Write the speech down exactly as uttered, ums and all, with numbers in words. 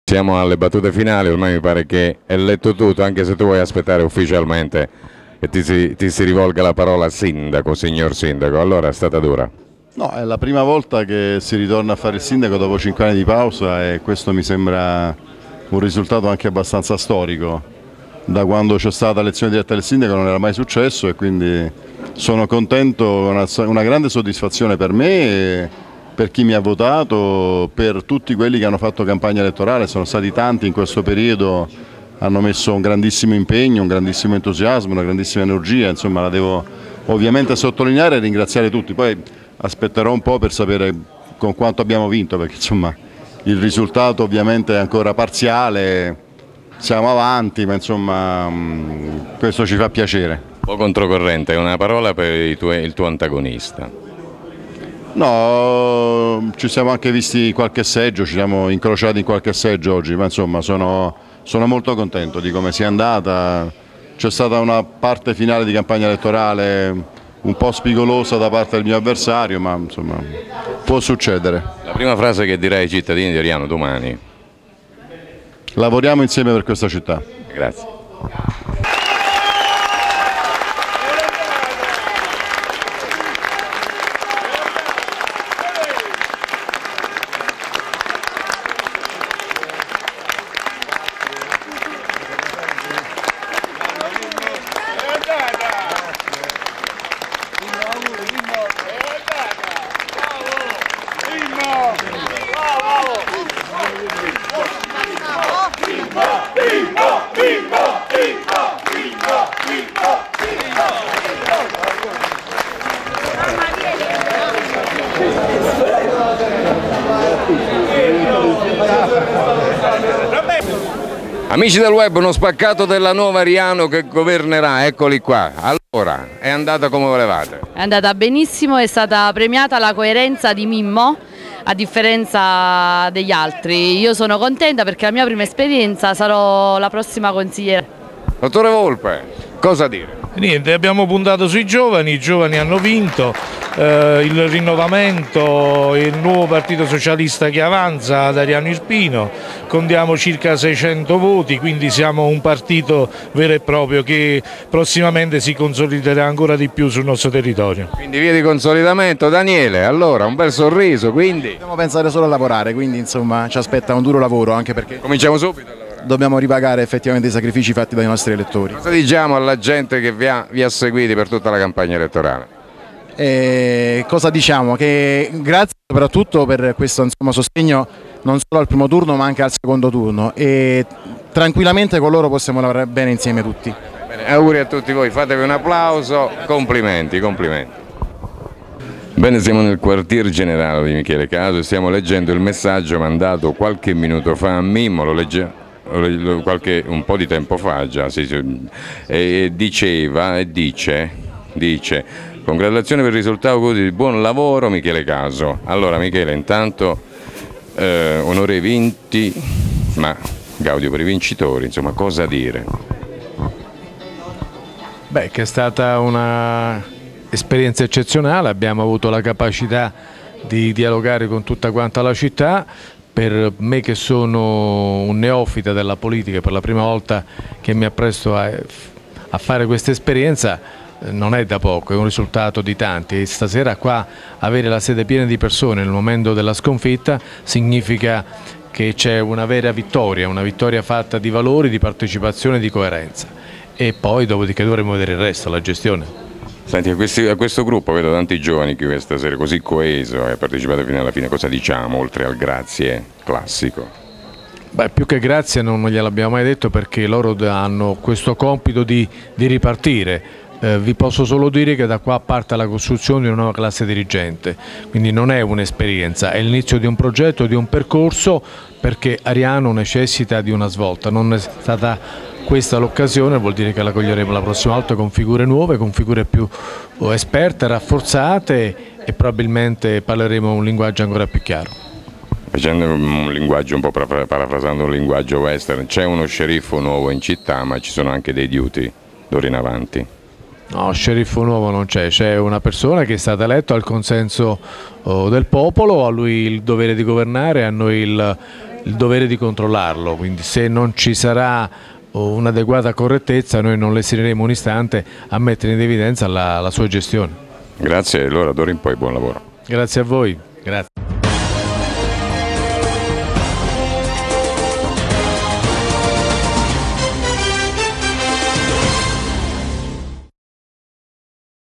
Siamo alle battute finali, ormai mi pare che è letto tutto, anche se tu vuoi aspettare ufficialmente che ti si, ti si rivolga la parola sindaco, signor sindaco. Allora è stata dura. No, è la prima volta che si ritorna a fare il sindaco dopo cinque anni di pausa e questo mi sembra un risultato anche abbastanza storico. Da quando c'è stata l'elezione diretta del sindaco non era mai successo e quindi sono contento, una, una grande soddisfazione per me e per chi mi ha votato, per tutti quelli che hanno fatto campagna elettorale, sono stati tanti in questo periodo, hanno messo un grandissimo impegno, un grandissimo entusiasmo, una grandissima energia, insomma la devo ovviamente sottolineare e ringraziare tutti, poi aspetterò un po' per sapere con quanto abbiamo vinto, perché insomma il risultato ovviamente è ancora parziale, siamo avanti, ma insomma questo ci fa piacere. Un po' controcorrente, una parola per il tuo, il tuo antagonista. No, ci siamo anche visti qualche seggio, ci siamo incrociati in qualche seggio oggi, ma insomma sono, sono molto contento di come sia andata. C'è stata una parte finale di campagna elettorale un po' spigolosa da parte del mio avversario, ma insomma può succedere. La prima frase che direi ai cittadini di Ariano domani. Lavoriamo insieme per questa città. Grazie. Amici del web, uno spaccato della nuova Ariano che governerà, eccoli qua. Allora, è andata come volevate? È andata benissimo, è stata premiata la coerenza di Mimmo, a differenza degli altri. Io sono contenta perché è la mia prima esperienza, sarò la prossima consigliera. Dottore Volpe, cosa dire? Niente, abbiamo puntato sui giovani, i giovani hanno vinto, eh, il rinnovamento, il nuovo partito socialista che avanza ad Ariano Irpino, contiamo circa seicento voti, quindi siamo un partito vero e proprio che prossimamente si consoliderà ancora di più sul nostro territorio. Quindi via di consolidamento. Daniele, allora un bel sorriso, quindi? Dobbiamo pensare solo a lavorare, quindi insomma ci aspetta un duro lavoro, anche perché cominciamo subito. Dobbiamo ripagare effettivamente i sacrifici fatti dai nostri elettori. Cosa diciamo alla gente che vi ha, vi ha seguiti per tutta la campagna elettorale? E cosa diciamo? Che grazie soprattutto per questo insomma, sostegno non solo al primo turno ma anche al secondo turno e tranquillamente con loro possiamo lavorare bene insieme tutti. Bene, auguri a tutti voi, fatevi un applauso, complimenti, complimenti. Bene, siamo nel quartier generale di Michele Caso e stiamo leggendo il messaggio mandato qualche minuto fa a Mimmo, lo legge qualche un po' di tempo fa già, sì, sì, e diceva e dice, dice congratulazioni per il risultato di buon lavoro Michele Caso. Allora Michele, intanto eh, onore ai vinti, ma gaudio per i vincitori, insomma cosa dire? Beh, che è stata una esperienza eccezionale, abbiamo avuto la capacità di dialogare con tutta quanta la città. Per me che sono un neofita della politica, per la prima volta che mi appresto a, a fare questa esperienza, non è da poco, è un risultato di tanti e stasera qua avere la sede piena di persone nel momento della sconfitta significa che c'è una vera vittoria, una vittoria fatta di valori, di partecipazione e di coerenza e poi dopodiché dovremo vedere il resto, la gestione. Senti, a, questi, a questo gruppo vedo tanti giovani che questa sera così coeso e partecipate fino alla fine, cosa diciamo oltre al grazie classico? Beh, più che grazie non gliel'abbiamo mai detto perché loro hanno questo compito di, di ripartire. Eh, vi posso solo dire che da qua parte la costruzione di una nuova classe dirigente, quindi non è un'esperienza, è l'inizio di un progetto, di un percorso perché Ariano necessita di una svolta, non è stata questa l'occasione, vuol dire che la coglieremo la prossima volta con figure nuove, con figure più esperte, rafforzate e probabilmente parleremo un linguaggio ancora più chiaro. Facendo un linguaggio un po' parafrasando un linguaggio western, c'è uno sceriffo nuovo in città ma ci sono anche dei duty d'ora in avanti. No, sceriffo nuovo non c'è, c'è una persona che è stata eletta al consenso oh, del popolo, a lui il dovere di governare, a noi il il dovere di controllarlo, quindi se non ci sarà un'adeguata correttezza noi non le esiteremo un istante a mettere in evidenza la, la sua gestione. Grazie, allora d'ora in poi buon lavoro. Grazie a voi.